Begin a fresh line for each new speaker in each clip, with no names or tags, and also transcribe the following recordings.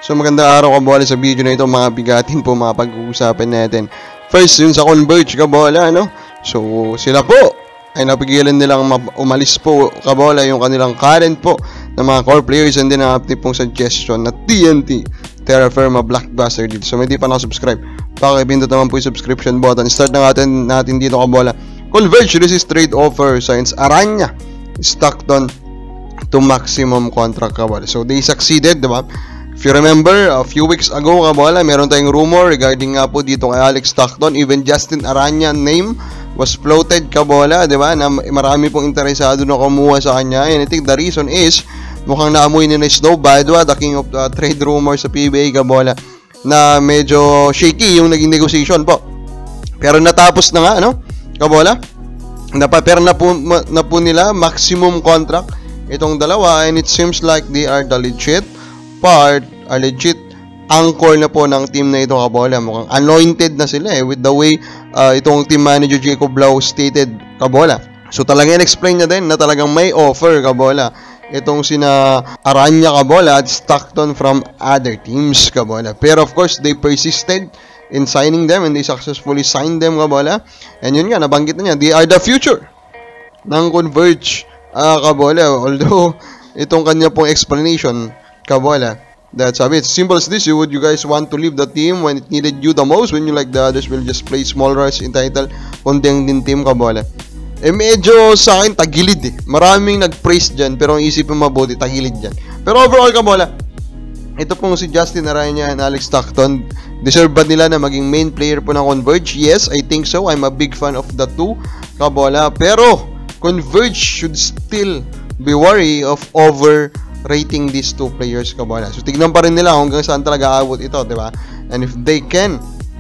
So magandang araw kabola, sa video na ito mga bigatin po mga pag-uusapan natin. First yun sa Converge kabola, no? So sila po ay napigilan nilang umalis po kabola yung kanilang current po ng mga core players, and then ang pong suggestion na TNT Terra Firma Blockbuster dito. So may di pa nakasubscribe, pakipindot naman po yung subscription button. Start na natin dito kabola. Converge resist trade offer Science Aranya Stockton to maximum contract kabola. So they succeeded, diba? If you remember, a few weeks ago kabola, meron tayong rumor regarding nga po dito kay Alex Stockton. Even Justin Aranya name was floated kabola, diba? Na marami pong interesado na kumuha sa kanya. And I think the reason is mukhang naamoy ni Snow Badwa, the king of trade rumors sa PBA kabola, na medyo shaky yung naging negotiation po. Pero natapos na nga, no? Kabola, napaper na po nila maximum contract itong dalawa, and it seems like they are the legit anchor na po ng team na ito kabola. Mukhang anointed na sila with the way itong team manager Jacob Lau stated kabola. So talagang in-explain niya din na talagang may offer kabola itong sina Aranya kabola at Stockton from other teams kabola. Pero of course they persisted in signing them, and they successfully signed them kabola. And yun nga, nabanggit na niya, they are the future ng Converge kabola. Although itong kanya pong explanation kabola, that sabi, it's simple as this: you guys want to leave the team when it needed you the most, when you like the others will just play small roles entitled kondeng din team kabola. Medyo sa akin tagilid maraming nag-praise dyan, pero ang isipin mabuti tagilid dyan. Pero overall kabola, ito pong si Justin Aranya and Alex Stockton, deserve ba nila na maging main player po ng Converge? Yes, I think so. I'm a big fan of the two kabola, pero Converge should still be wary of overrating these two players kabola. So tignan pa rin nila hanggang saan talaga aabot ito, diba? And if they can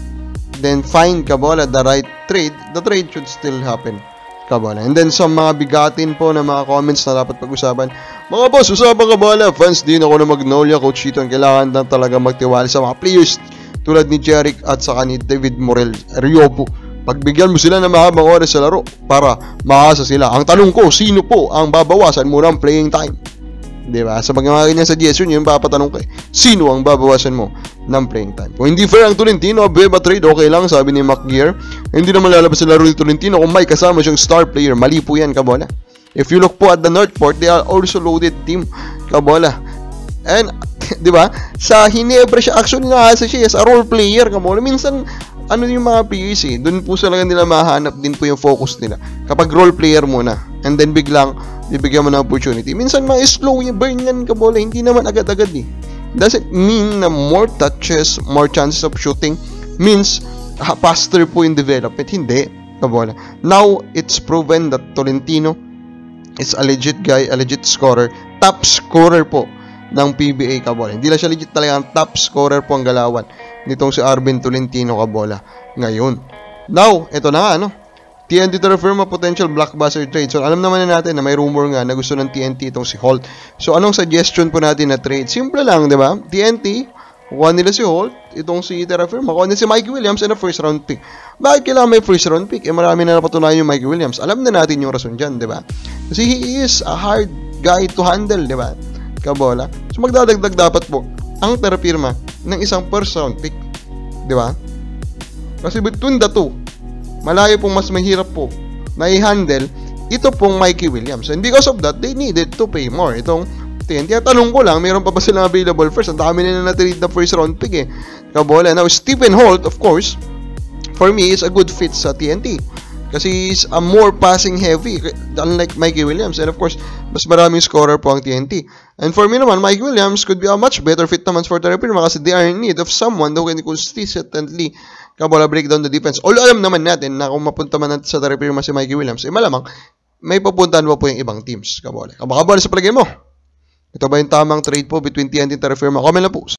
then find kabola the right trade, the trade should still happen kabola. And then sa mga bigatin po na mga comments na dapat pag-usapan, mga boss, usapan kabola, fans din ako ng Magnolia, Coach Chito, kailangan lang talaga magtiwala sa mga players tulad ni Jeric at saka ni David Morel Riopo. Pagbigyan mo sila ng mahabang oras sa laro para maasa sila. Ang tanong ko, sino po ang babawasan mo ng playing time? Diba? Sa mga ganyan suggestion, yung papatanong ko sino ang babawasan mo ng playing time? Kung hindi fair ang Tolentino, Beba trade, okay lang, sabi ni McGear. Hindi naman lalabas sa laro ni Tolentino kung may kasama siyang star player. Mali po yan, kabola. If you look po at the Northport, they are also loaded team, kabola. And, diba? Sa Hinebra siya, actually nakaasa siya as a role player, kabola. Minsan, ano yung mga players doon po talaga nila mahanap din po yung focus nila. Kapag role player muna, and then biglang bibigyan mo ng opportunity. Minsan mga slow yung burn yan kabola, hindi naman agad-agad Doesn't mean na more touches, more chances of shooting means faster po in development. Hindi, kabola. Now, it's proven that Tolentino is a legit guy, a legit scorer, top scorer po ng PBA kabola. Hindi lang siya legit talaga, ang top scorer po ang galawan nitong si Arvin Tolentino kabola ngayon. Now, ito na nga, TNT Terra Firma potential blockbuster trade. So, alam naman na natin na may rumor nga na gusto ng TNT itong si Holt. So, anong suggestion po natin na trade? Simple lang, di ba? TNT, kuha nila si Holt, itong si Terra Firma, kuha nila si Mikey Williams and a first round pick. Bakit kailangan may first round pick? Marami na napatunayan yung Mikey Williams. Alam na natin yung rason dyan, di ba? Kasi he is a hard guy to handle, di ba? Kabola. So, magdadagdag dapat po ang Terra Firma ng isang first round pick, di ba? Kasi between the two, malayo pong mas mahirap po na i-handle ito pong Mikey Williams. And because of that, they needed to pay more. Itong TNT. Tanong ko lang, meron pa ba silang available first? Ang dami nila na-trade na first round pick kabola. Now, Stephen Holt, of course, for me, is a good fit sa TNT. Kasi he's a more passing heavy, unlike Mikey Williams. And of course, mas maraming scorer po ang TNT. And for me naman, Mikey Williams could be a much better fit naman for Terra Firma kasi they are in need of someone who can consistently kabola break down the defense. Although alam naman natin na kung mapunta man natin sa Terra Firma si Mikey Williams, malamang may papuntahan mo po yung ibang teams. Kabola sa palagay mo, ito ba yung tamang trade po between TNT and Terra Firma? Comment lang po.